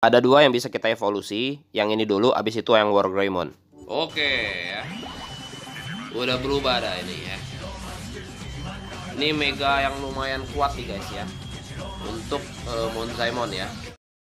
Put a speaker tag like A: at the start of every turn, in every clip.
A: Ada dua yang bisa kita evolusi, yang ini dulu, abis itu yang War Greymon.
B: Oke ya. Udah berubah dah ini ya. Ini mega yang lumayan kuat nih guys ya. Untuk Monzaimon ya.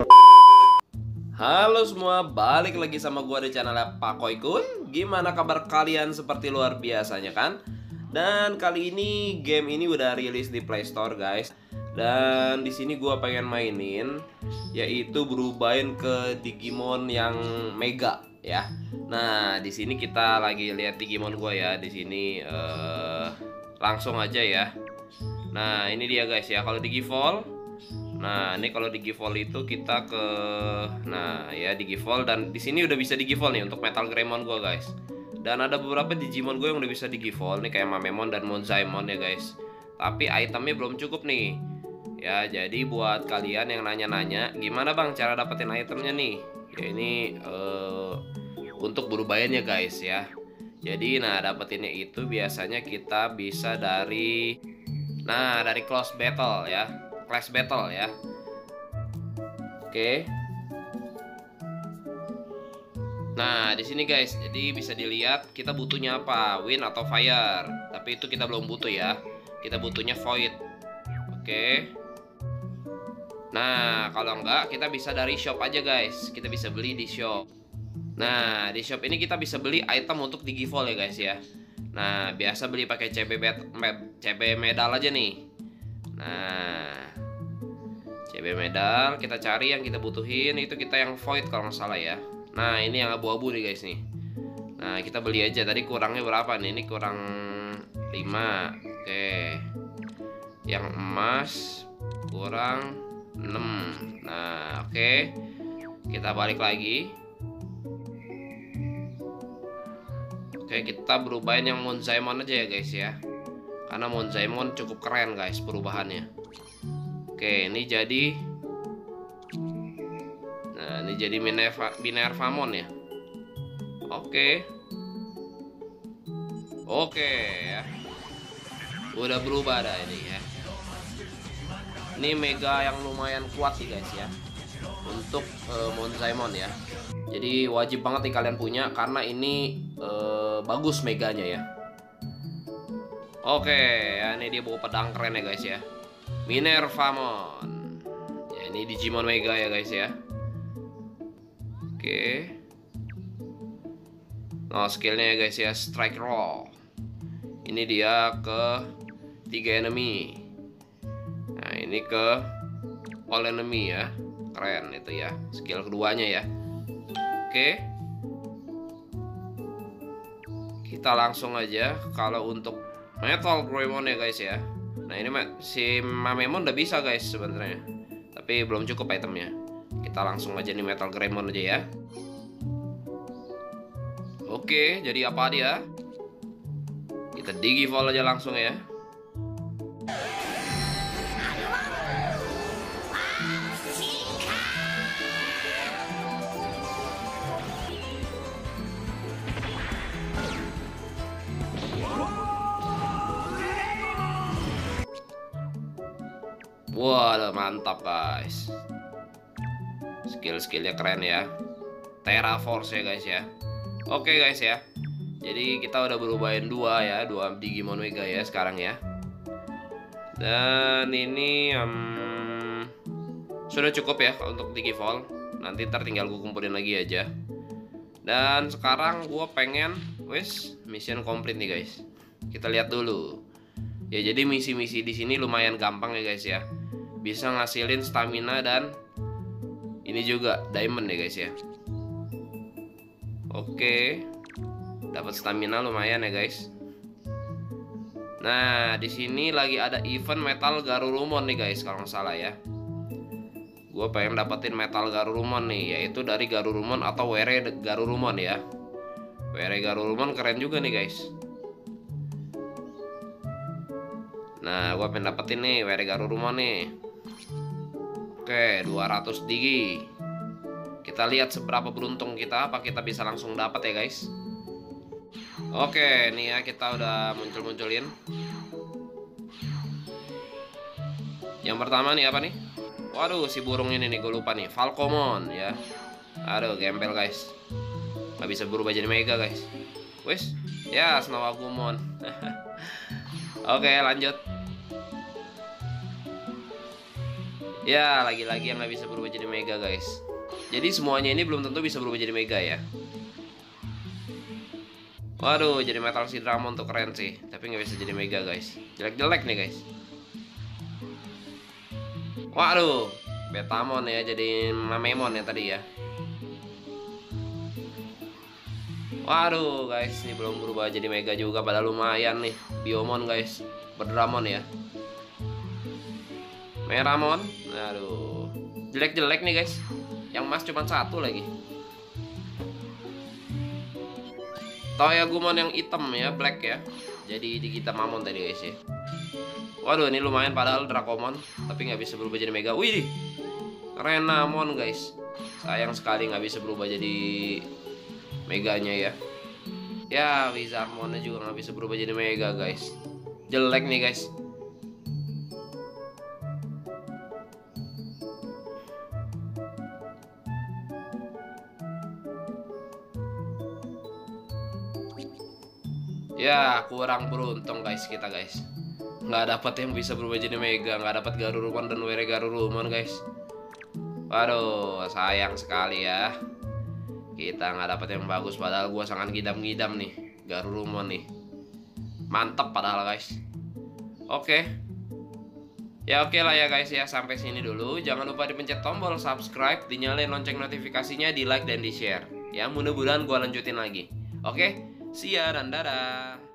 B: Halo semua, balik lagi sama gua di channel Pak Koikun. Gimana kabar kalian? Seperti luar biasanya kan? Dan kali ini game ini udah rilis di Play Store guys. Dan di sini gua pengen mainin, yaitu berubahin ke Digimon yang Mega ya. Nah di sini kita lagi lihat Digimon gua ya. Di sini langsung aja ya. Nah ini dia guys ya. Kalau Digivol, nah ini kalau Digivol itu kita ke, nah ya Digivol, dan di sini udah bisa Digivol nih untuk Metal Greymon gua guys. Dan ada beberapa Digimon gue yang udah bisa Digivol nih kayak Mamemon dan Monzaimon ya guys. Tapi itemnya belum cukup nih. Ya, jadi buat kalian yang nanya-nanya, gimana bang cara dapetin itemnya nih? Ya ini untuk berubahannya guys ya. Jadi nah dapetinnya itu biasanya kita bisa dari, nah dari close battle ya, class battle ya. Oke. Nah di sini guys, jadi bisa dilihat kita butuhnya apa, wind atau fire. Tapi itu kita belum butuh ya. Kita butuhnya void. Oke. Nah, kalau enggak kita bisa dari shop aja guys. Kita bisa beli di shop. Nah, di shop ini kita bisa beli item untuk Digivol ya guys ya. Nah, biasa beli pakai CB medal aja nih. Nah, CB medal kita cari yang kita butuhin, itu kita yang void kalau nggak salah ya. Nah, ini yang abu-abu nih guys nih. Nah, kita beli aja. Tadi kurangnya berapa nih? Ini kurang 5. Oke. Yang emas kurang 6. Nah oke, kita balik lagi. Oke, kita berubahin yang Monzaimon aja ya guys ya, karena Monzaimon cukup keren guys perubahannya. Oke, ini jadi, nah ini jadi Minervamon ya. Oke. Oke ya, udah berubah dah ini ya. Ini mega yang lumayan kuat sih guys ya, untuk Monzaimon ya. Jadi wajib banget nih kalian punya, karena ini bagus meganya ya. Oke ya, ini dia bawa pedang keren ya guys ya, Minervamon ya. Ini Digimon Mega ya guys ya. Oke. Nah skillnya ya guys ya, Strike Roll. Ini dia ke 3 enemy. Nah ini ke all enemy ya. Keren itu ya, skill keduanya ya. Oke, kita langsung aja. Kalau untuk Metal Greymon ya guys ya, nah ini si Mamemon udah bisa guys sebenarnya, tapi belum cukup itemnya. Kita langsung aja nih Metal Greymon aja ya. Oke, jadi apa dia? Kita Digivol aja langsung ya. Wah, mantap guys. Skill-skillnya keren ya. Terra Force ya guys ya. Oke guys ya, jadi kita udah berubahin dua ya, dua Digimon Mega ya sekarang ya. Dan ini sudah cukup ya untuk Digivol. Nanti ntar tinggal gue kumpulin lagi aja. Dan sekarang gue pengen, mission complete nih guys. Kita lihat dulu. Ya jadi misi-misi di sini lumayan gampang ya guys ya. Bisa ngasilin stamina dan ini juga diamond ya guys ya. Oke, dapat stamina lumayan ya guys. Nah di sini lagi ada event Metal Garurumon nih guys kalau nggak salah ya. Gue pengen dapetin Metal Garurumon nih, yaitu dari Garurumon atau Were Garurumon ya. Were Garurumon keren juga nih guys. Nah gue pengen dapetin nih Were Garurumon nih. Oke, 200 digi. Kita lihat seberapa beruntung kita, apa kita bisa langsung dapat ya guys. Oke, nih ya kita udah muncul-munculin. Yang pertama nih apa nih? Waduh, si burung ini nih gue lupa nih, Falcomon ya. Aduh, gembel guys. Nggak bisa berubah jadi mega guys. Wes, ya Snow Agumon. Oke, lanjut. Ya, lagi-lagi yang nggak bisa berubah jadi mega guys. Jadi semuanya ini belum tentu bisa berubah jadi mega ya. Waduh, jadi Metal Sidramon tuh keren sih. Tapi nggak bisa jadi mega guys. Jelek-jelek nih guys. Waduh, Betamon ya, jadi Mamemon ya tadi ya. Waduh guys, ini belum berubah jadi mega juga, padahal lumayan nih. Biomon guys, Berdramon ya. Meramon, aduh, jelek-jelek nih guys. Yang emas cuma satu lagi. Toyagumon yang hitam ya, black ya. Jadi di kita Mamon tadi guys ya. Waduh, ini lumayan padahal Dracomon, tapi nggak bisa berubah jadi mega. Wih, Renamon guys. Sayang sekali nggak bisa berubah jadi meganya ya. Ya, Wizardmonnya juga nggak bisa berubah jadi mega guys. Jelek nih guys. Ya, kurang beruntung guys kita guys. Nggak dapat yang bisa berubah jadi mega, nggak dapat Garurumon dan Were Garurumon guys. Waduh, sayang sekali ya. Kita nggak dapat yang bagus, padahal gua sangat ngidam-ngidam nih Garurumon nih. Mantap padahal guys. Oke. Ya oke lah ya guys ya, sampai sini dulu. Jangan lupa dipencet tombol subscribe, dinyalain lonceng notifikasinya, di like dan di share. Ya, mudah-mudahan gua lanjutin lagi. Oke, see ya dan dadah.